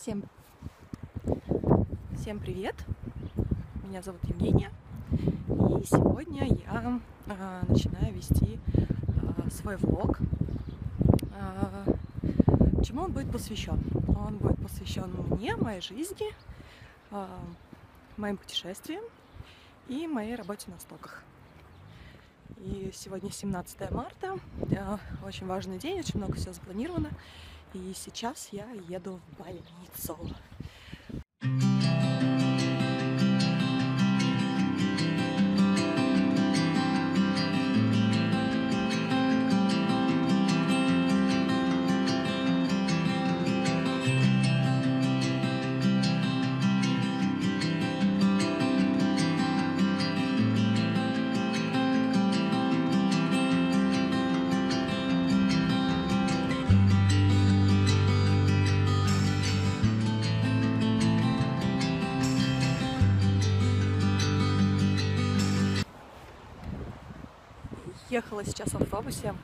Всем, всем привет! Меня зовут Евгения, и сегодня я начинаю вести свой влог. Чему он будет посвящен? Он будет посвящен мне, моей жизни, моим путешествиям и моей работе на стоках. И сегодня 17 марта, очень важный день, очень много всего запланировано. И сейчас я еду в больницу. Ехала сейчас в автобусе.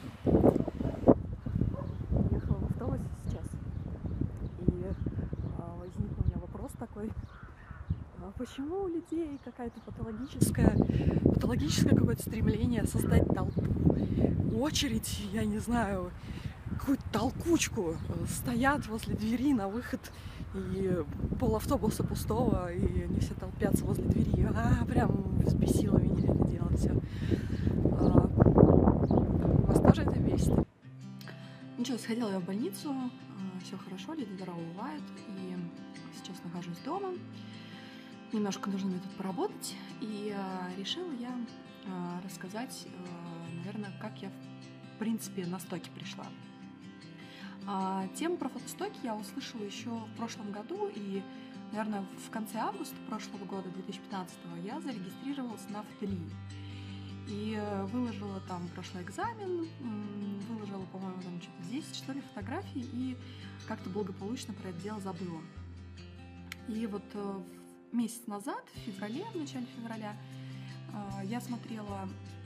Ехала в автобусе сейчас. И возник у меня вопрос такой. Почему у людей какая-то патологическое какое-то стремление создать толпу? Очередь, я не знаю, какую-то толкучку. Стоят возле двери на выход, и полавтобуса пустого, и они все толпятся возле двери. Прям взбесило меня это дело все. Вас тоже это бесит? Ну что, сходила я в больницу, все хорошо, люди здорово бывают, и сейчас нахожусь дома. Немножко нужно мне тут поработать, и решила я рассказать, наверное, как я, в принципе, на стоки пришла. Тему про фотостоки я услышала еще в прошлом году, и, наверное, в конце августа прошлого года, 2015, я зарегистрировалась на фотолии. И выложила там прошлый экзамен, выложила, по-моему, там что-то 10, что ли, фотографий, и как-то благополучно про это дело забыла. И вот месяц назад, в начале февраля, я смотрела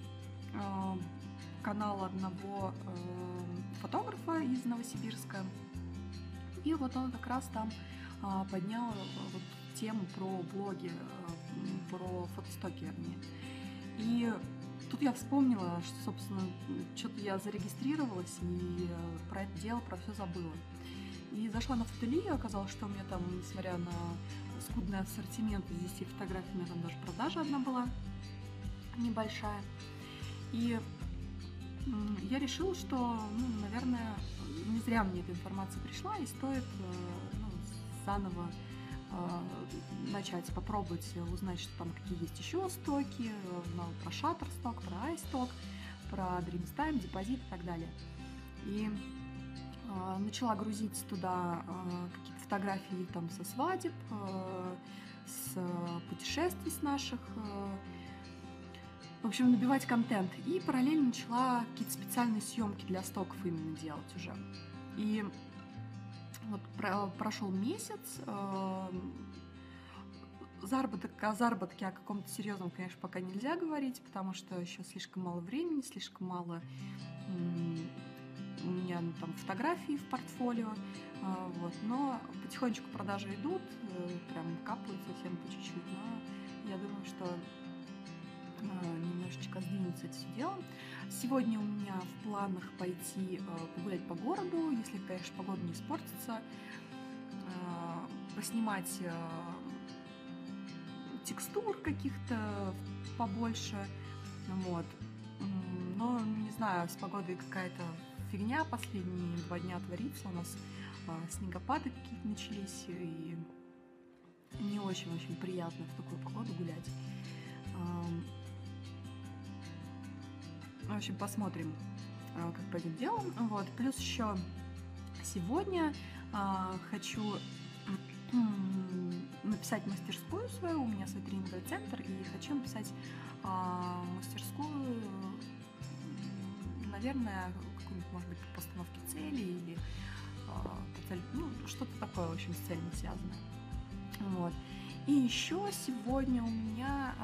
канал одного фотографа из Новосибирска, и вот он как раз там поднял вот тему про блоги, про фотостоки, вернее. И тут я вспомнила, что, собственно, что-то я зарегистрировалась и про это дело, про все забыла. И зашла на фотолию, оказалось, что у меня там, несмотря на скудный ассортимент из 10 фотографий, у меня там даже продажа одна была небольшая. И я решила, что, наверное, не зря мне эта информация пришла, и стоит заново начать попробовать узнать, что там какие есть еще стоки, про Shutterstock, про iStock, про Dreamstime, депозит и так далее. И начала грузить туда какие-то фотографии там со свадеб, с путешествий с наших, в общем, набивать контент. И параллельно начала какие-то специальные съемки для стоков именно делать уже. И вот прошел месяц, о заработке о каком-то серьезном, конечно, пока нельзя говорить, потому что еще слишком мало времени, слишком мало у меня там фотографий в портфолио, вот. Но потихонечку продажи идут, прям капают совсем по чуть-чуть, но я думаю, что немножечко сдвинется это все дело. Сегодня у меня в планах пойти погулять по городу, если, конечно, погода не испортится, поснимать текстур каких-то побольше, вот. Но, не знаю, с погодой какая-то фигня последние 2 дня творится, у нас снегопады какие-то начались, и не очень-очень приятно в такую погоду гулять. В общем, посмотрим, как пойдет дело. Вот. Плюс еще сегодня хочу написать мастерскую свою, у меня свой тренинговый центр, и хочу написать мастерскую, наверное, какую-нибудь, может быть, по постановке целей или что-то такое, в общем, с целями связанное. Вот. И еще сегодня у меня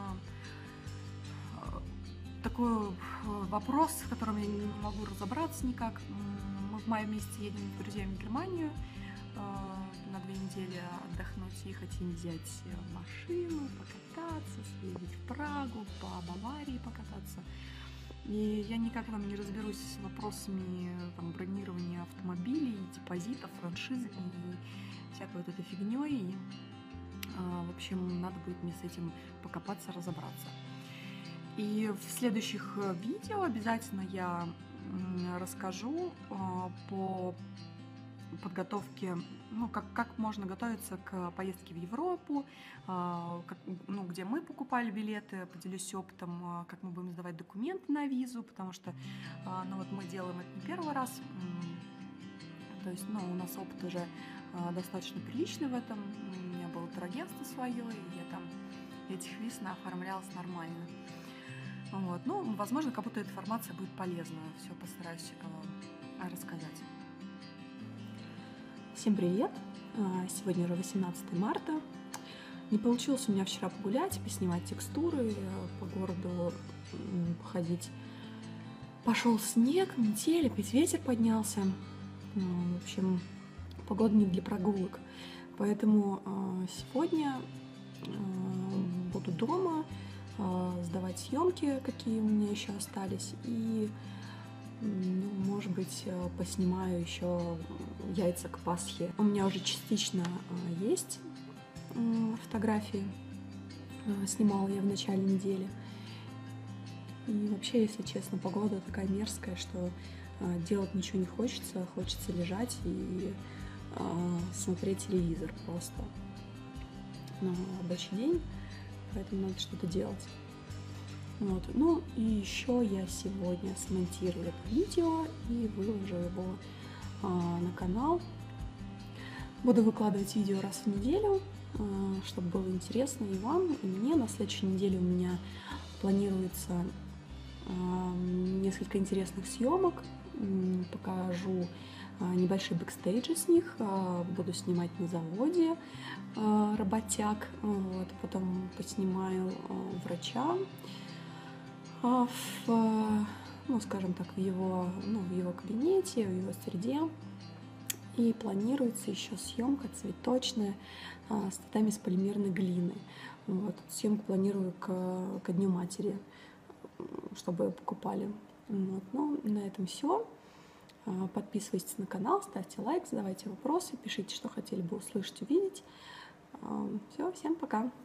такой вопрос, в котором я не могу разобраться никак. Мы в мае месяце едем с друзьями в Германию на 2 недели отдохнуть и хотим взять машину, покататься, съездить в Прагу, по Баварии покататься. И я никак там не разберусь с вопросами там, бронирования автомобилей, депозитов, франшизами и всякой вот этой фигней. И, в общем, надо будет мне с этим покопаться, разобраться. И в следующих видео обязательно я расскажу по подготовке, ну, как можно готовиться к поездке в Европу, где мы покупали билеты, поделюсь опытом, как мы будем сдавать документы на визу, потому что мы делаем это не первый раз, то есть у нас опыт уже достаточно приличный в этом, у меня было турагентство свое, и я там этих виз оформлялась нормально. Возможно, кому-то эта информация будет полезна, все постараюсь рассказать. Всем привет! Сегодня уже 18 марта. Не получилось у меня вчера погулять, поснимать текстуры, по городу походить. Пошел снег, метель, опять ветер поднялся. В общем, погода не для прогулок. Поэтому сегодня буду дома сдавать съемки, какие у меня еще остались, и может быть, поснимаю еще яйца к Пасхе. У меня уже частично есть фотографии. Снимала я в начале недели. И вообще, если честно, погода такая мерзкая, что делать ничего не хочется. Хочется лежать и смотреть телевизор просто. Рабочий день, поэтому надо что-то делать. И еще я сегодня смонтирую это видео и выложу его на канал. Буду выкладывать видео раз в неделю, чтобы было интересно и вам, и мне. На следующей неделе у меня планируется несколько интересных съемок. Покажу небольшие бэкстейджи с них. Буду снимать на заводе работяг, потом поснимаю врача скажем так, в его кабинете, в его среде. И планируется еще съемка цветочная с цветами из полимерной глины. Съемку планирую ко Дню матери, чтобы покупали. На этом все. Подписывайтесь на канал, ставьте лайк, задавайте вопросы, пишите, что хотели бы услышать, увидеть. Все, всем пока!